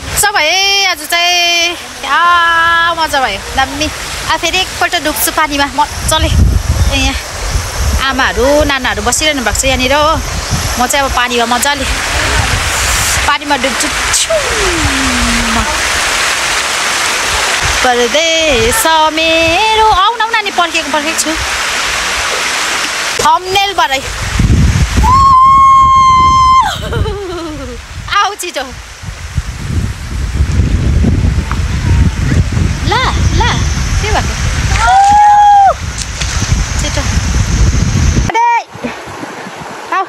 मजा भयो आज चाहिँ क्या मजा भयो दामी फेरि एकपल्ट डुब्छु पानीमा मजाले यहाँ आमाहरू नानाहरू बसिरहनु भएको छ यहाँनिर हो म चाहिँ अब पानीमा मजाले पानीमा डुब्छु परदेश मेरो आउन नानी पर्खेको छु थम्बनेलबाटै आऊ छिटो ल के भएको छिटो आऊ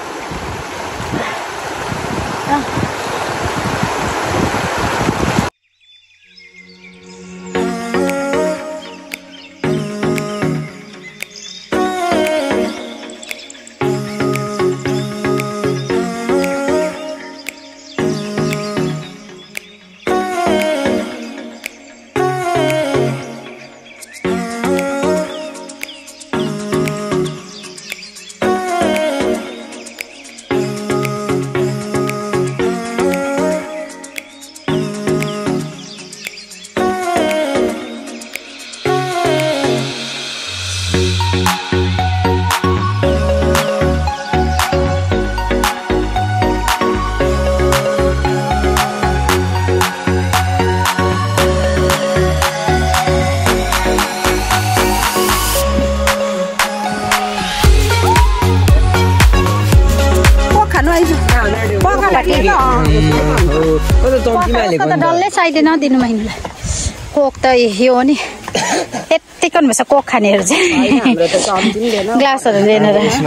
डल्लै चाहिँदैन दिनु महिनालाई कोक त यो हो नि यत्तिको भएछ कोक खानेहरू चाहिँ ग्लासहरू लिएर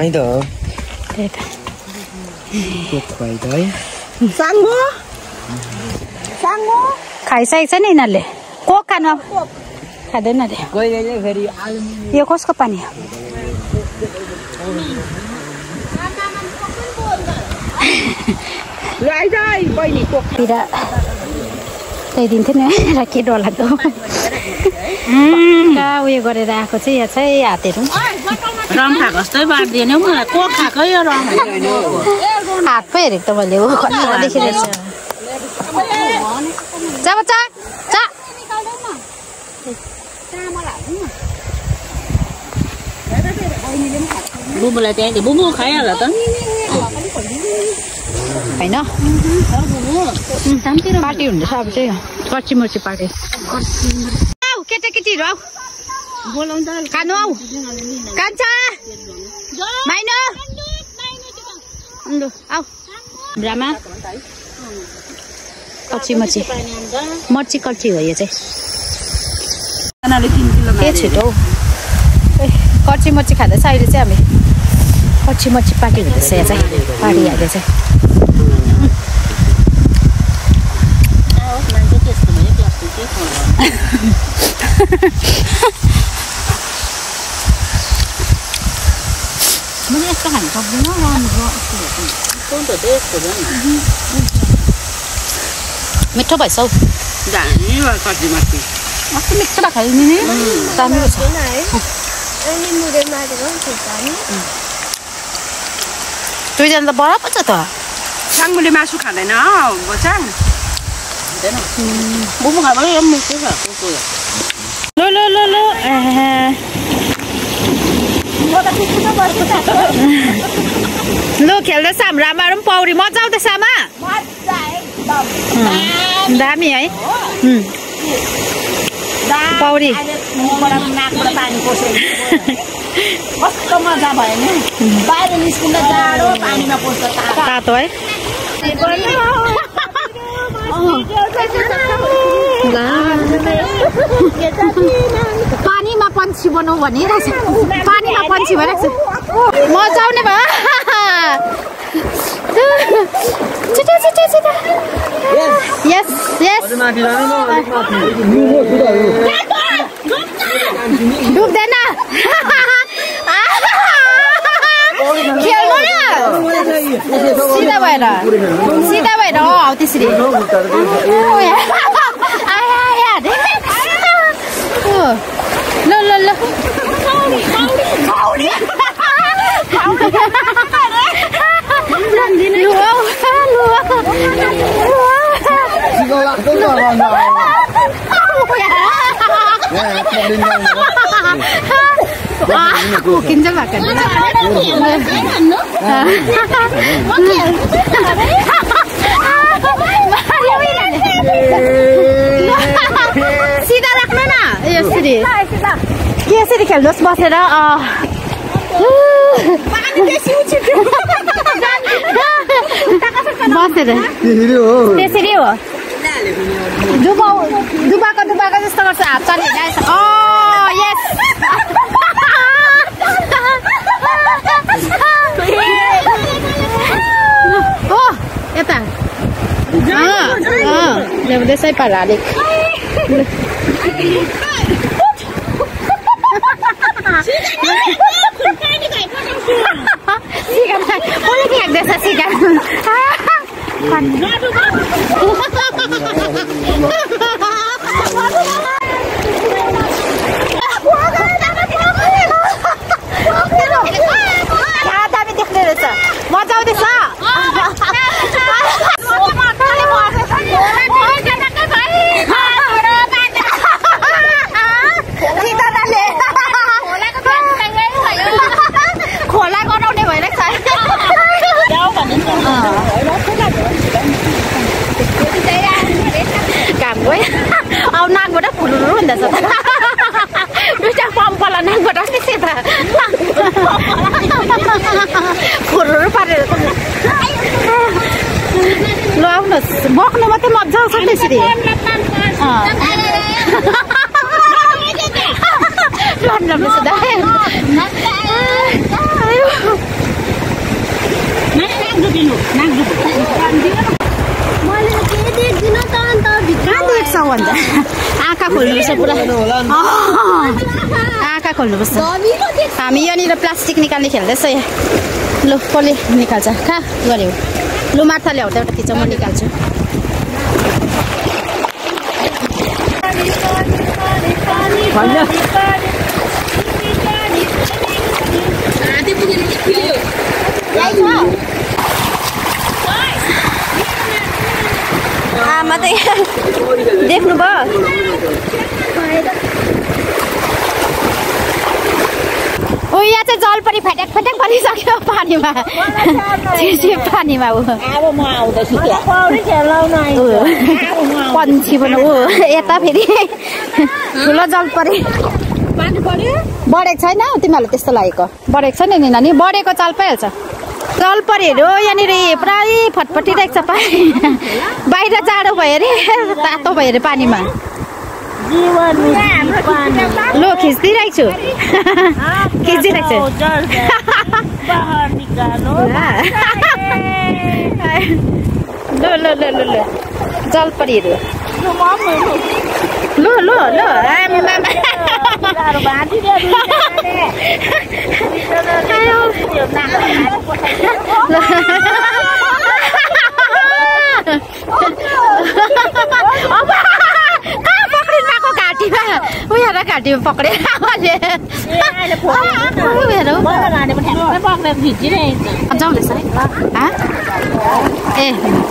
खाइसकेको छ नि यिनीहरूले कोक खानु खाँदैन अरे यो कसको पानी हो ल्याइदिन्थ्यो नि र के डरलाग्दो उयो गरेर आएको चाहिँ यहाँ चाहिँ हातहरू रङ खाएको जस्तै बाँडिदिएन मलाई कोक खाएको यो रङ हात पो हेरेको त मैले हो देखिरहेको छ बच्चा बुबुलाई त्यहाँ बुबु खाइहाल्छ त होइन पार्टी हुँदैछ अब चाहिँ कर्ची मर्ची पार्टी आऊ केटाकेटीहरू आऊ खानु आऊ कान्छा माइनो आऊ ब्रामा कर्ची मर्ची कर्ची हो यो चाहिँ के छिटो कर्ची मर्ची खाँदैछ अहिले चाहिँ हामी कर्ची मर्ची पार्टी हुँदैछ यहाँ चाहिँ पार्टी हाल्दै चाहिँ मैले यस्तो खानु सक्दिनँ मिठो भएछ हौ कर्ची मर्ची कस्तो मिठो भएको नि दामी छ दुईजना त बराबर छ त साङ्गुले मासु खाँदैन बचाङ बुबु खाएको ल लु खेल्दैछ हाम्रो आमाहरू पनि पौडी मजा आउँदैछ आमा दामी है पौडी कस्तो मजा भयो नि बाहिर निस्किँदा जाडो पानीमा पस्छ तातो है पानीमा पन्छी बनाऊ भनिरहेको छ पानीमा पन्छी भइरहेको छ मजा आउने भयो यस डुब्दैन खेल्नु न सिधा भएर हौ त्यसरी ल किन्छ भएको सिधा राख्नु न यसरी यसरी खेल्नुहोस् बसेर बसेर त्यसरी हो दुबाको जस्तो गर्छ हात चल्ने यस ओ यता ल्याउँदैछै पारा अलिक लाग्दैछ सिगा दामी देख्ने रहेछ मजा आउँदैछ खोला गनाउने भइरहेको काम गयो अब नाकबाट फुलुरु हुँदैछ दुईटा पम्पला नाकबाट त्यसै त फुलुरु पारेर ल आउनुहोस् बक्नु मात्रै मजा आउँछ त्यसरी आँखा खोल्नुपर्छ पुरा आँखा खोल्नुपर्छ हामी यहाँनिर प्लास्टिक निकाल्ने खेल्दैछ यहाँ लु कसले निकाल्छ कहाँ गऱ्यौ लु मार्था ल्याउ त एउटा खिच म निकाल्छु मात्रै देख्नु भयो ओ यहाँ चाहिँ जलपरी फट्याक फट्याक परिसक्यो पानीमा पानीमा ऊ पन्छी पनि ऊ यता फेरि ठुलो जलपरी बढेको छैन तिमीहरूले त्यस्तो लागेको बढेको छैन नि नानी बढेको चाल पाइहाल्छ जलपरीहरू यहाँनिर पुरै फटफटिरहेको छ बाहिर जाडो भयो अरे तातो भयो अरे पानीमा लो खिचिदिइरहेको छु खिचिरहेको छु ल जलपरीहरू लो लो लो घाँटीमा उयो घाँटीमा पक्रे जाउँदैछ ए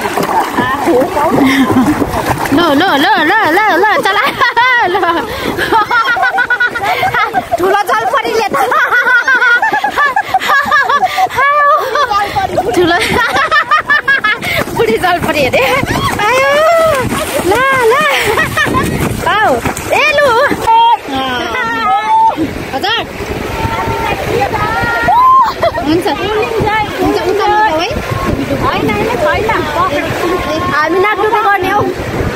ल ल ल ल ल ल चला ल ठुलो जलपरीले त ठुलो बुढी जलपरी अरे आयो ल ल आऊ ए लु हजुर हुन्छ हामी नाक्नु गर्ने हौ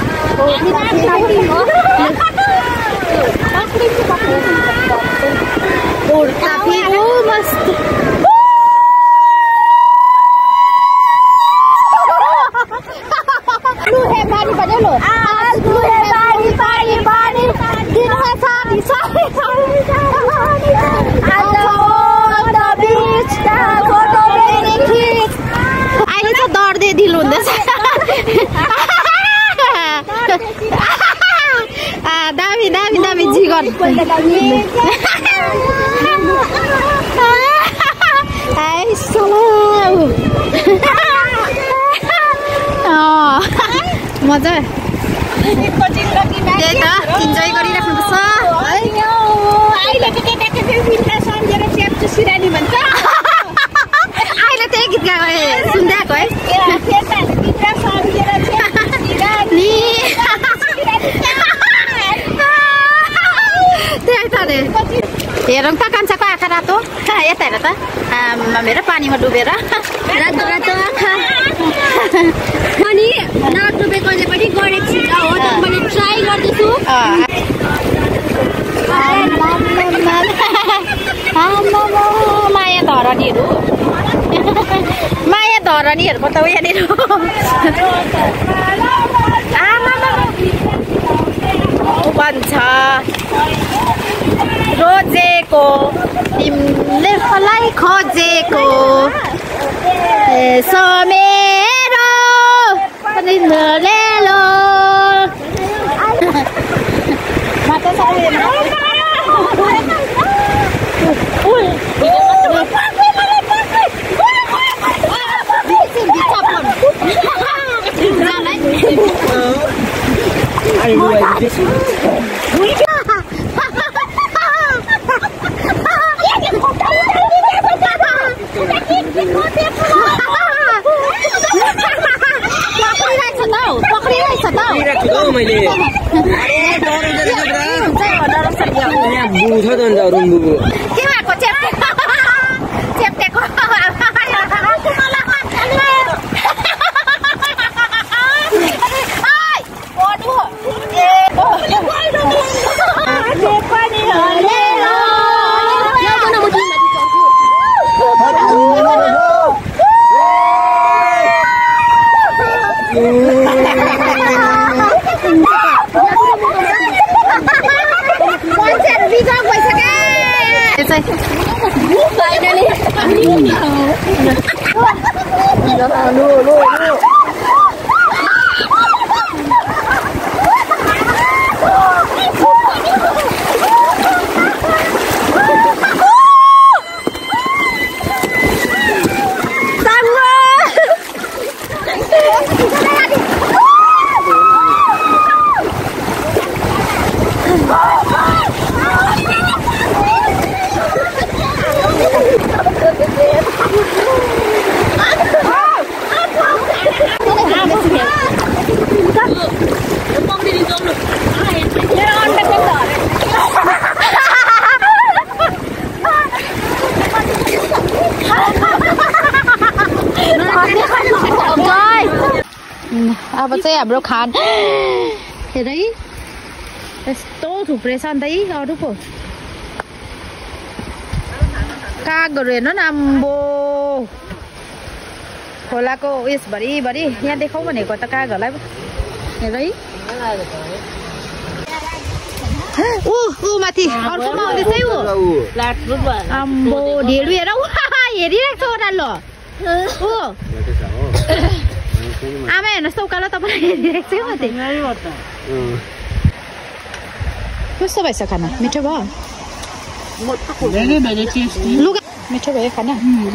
मस्त पानी पर्यो लो अहिले त दर्दै ढिलो हुँदैछ दामी दामी दामी जिगर मजा त्यही त इन्जोय गरिराख्नुपर्छ अहिले त केटाकेटी विन्टा सम्झेर च्याप्चु सिरानी भन्छ अहिले त्यही गीत गाएको सुन्दै आएको है विन्टा सम्झेर च्याप्चु सिरानी त्यही त रे हेरौँ त कान्छाको आँखा रातो यता हेर त मेरो पानीमा डुबेर रातो रातो आँखा अनि नडुबेकोले पनि गरेको छु हो त मैले ट्राई गर्दैछु माया धरणीहरू माया धरणीहरूको त यहाँनिर भन्छ रोजेको तिमीले मलाई खोजेको समेरो पनि लेलो माता अब चाहिँ हाम्रो खान हेर है यस्तो थुप्रै छ अन्त है अरू पो कागहरू हेर्नु न आम्बो खोलाको उयसभरि यहाँ देखाउँ भनेको त कागहरूलाई हेर है ऊ माथि अर्कोमा आउँदैछ है ऊ आम्बो ढेडु हेर हेरिरहेको छ ओह्रालो ऊ आमा हेर्नुहोस् त उकालो तपाईँलाई हेरिरहेको छु म कस्तो भएछ खाना मिठो भयो लुगा मिठो भयो खाना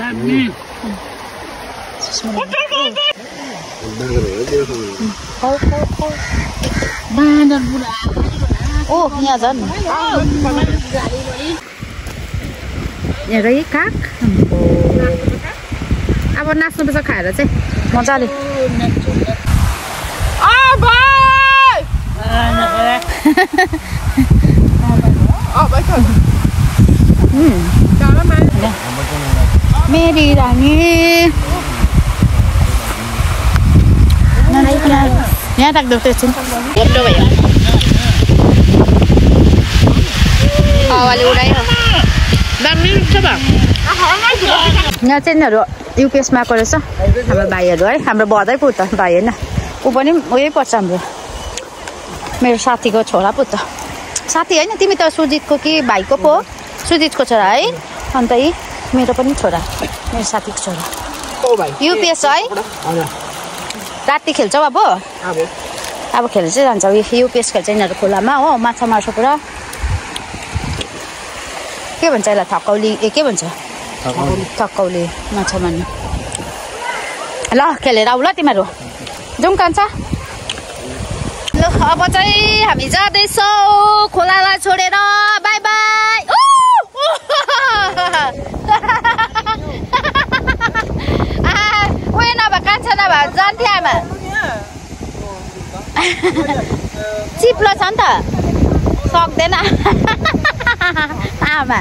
ओ यहाँ झन् हेर है काग अब नाच्नुपर्छ खाएर चाहिँ मजाले मेरी रानी यहाँ राख्दो एकछिन हेर्नु भयो हावाले उडायो यहाँ चाहिँ युपिएसमा आएको रहेछ हाम्रो भाइहरू है हाम्रो बधै पो त भाइ होइन ऊ पनि उयो पर्छ हाम्रो मेरो साथीको छोरा पो त साथी होइन तिमी त सुजितको कि भाइको पो सुजितको छोरा है अन्त यी मेरो पनि छोरा मेरो साथीको छोरा युपिएस है राति खेल्छौ अब खेल्नु चाहिँ जान्छ युपिएस खेल्छ यिनीहरू खोलामा हो माछा मार्छ पुरा के भन्छ यसलाई थकौली के भन्छ थकौली माछा मार्नु ल खेलेर आऊ ल तिमीहरू जाउँ कान्छ ल अब चाहिँ हामी जाँदैछौँ खोलालाई छोडेर बाई बाई उयो नभए कान्छा नभए जान्थे आमा चिप्लो छ नि त सक्दैन आमा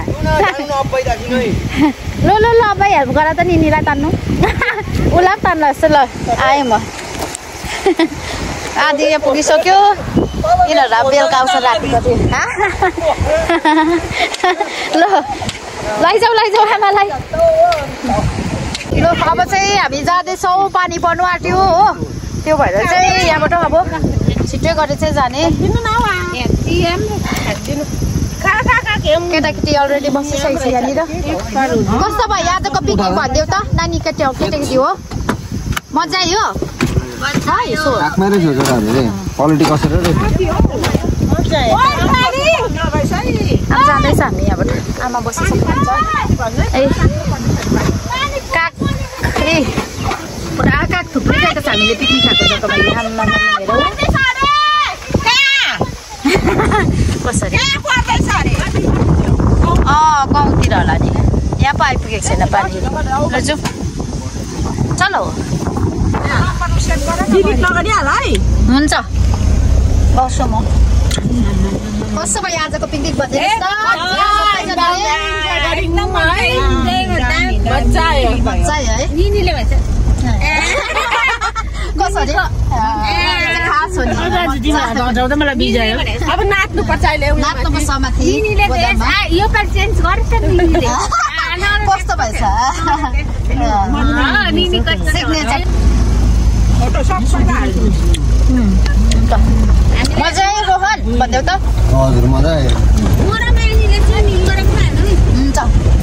ल अब्बाई हेल्प गर त निनीलाई तान्नु उसलाई पनि तान्नु जस्तो ल आएँ म आधी यहाँ पुगिसक्यो यिनीहरू बेलुका आउँछ रातिको ल लैजाऊ आमालाई ल अब चाहिँ हामी जाँदैछौँ पानी पर्नु आँट्यो हो त्यो भएर चाहिँ यहाँबाट अब छिट्टै गरेर चाहिँ जाने केटाकेटी अलरेडी बसिसकेको छ यहाँनिर कस्तो भयो आजको पिकनिक भनिदेऊ त नानी केटाकेटी हो मजा आयो जाँदैछ हामी यहाँबाट आमा बसिसकेको छ काग पुरा काग थुप्रै खाएको छ हामीले पिकनिक खाएको जग्गामा कसरी गाउँतिर होला नि यहाँ पो आइपुगेको छैन पानी लजु चलो हुन्छ बस्छु म कस्तो भयो आजको पिकनिक कसरी खास हो नि अब नाच्नु पर्छ अहिले नाच्नुपर्छ माथि यो पालि चेन्ज गर्छ नि कस्तो भएछ मजा आयो रोहन भनिदेऊ त हजुर मजा आयो हुन्छ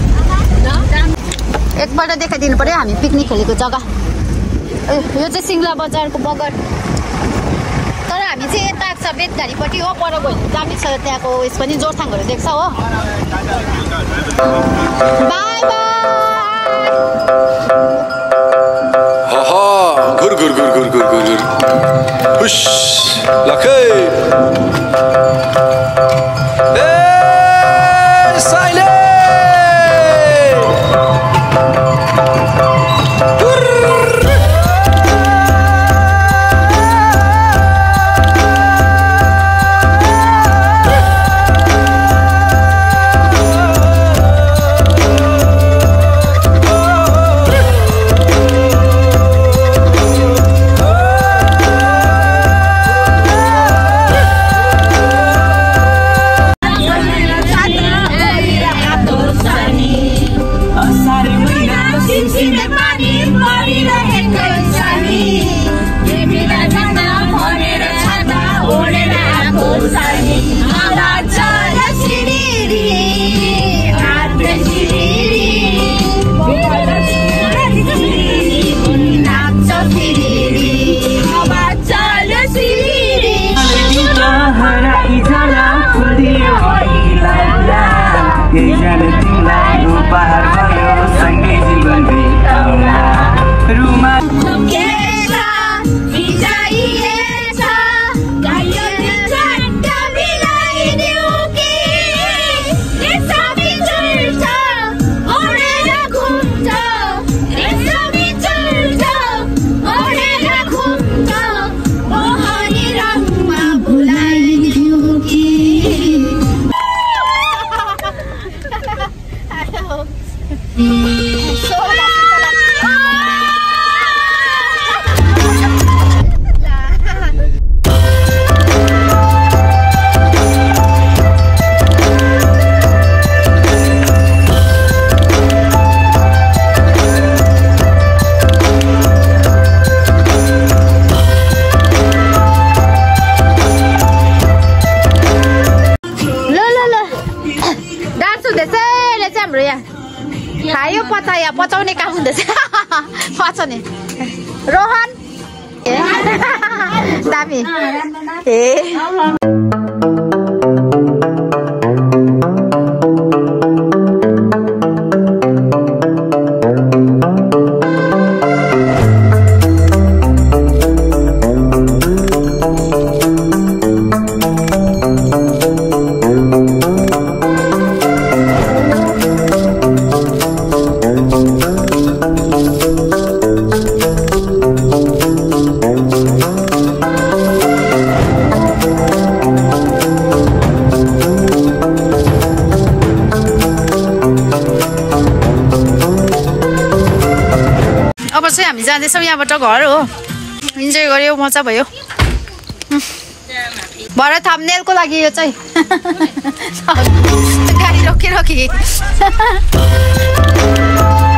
एकपल्ट देखाइदिनु पर्यो हामी पिकनिक खेलेको जग्गा यो चाहिँ सिङ्ला बजारको बगर तर हामी चाहिँ यता आएको छ बेतघारीपट्टि हो पर गयो दामी छ त्यहाँको उयस पनि जोरथाङहरू देख्छ हो बाई बाई घुर घुर घुर घुर घुर घुर घुर हुश लखे साइले खायो पचायो पचाउने काम हुँदैछ पचाउने रोहन दामी चाहिँ हामी जाँदैछौँ यहाँबाट घर हो इन्जोय गर्यो मजा भयो भरे थम्बनेलको लागि यो चाहिँ गाडी रोकी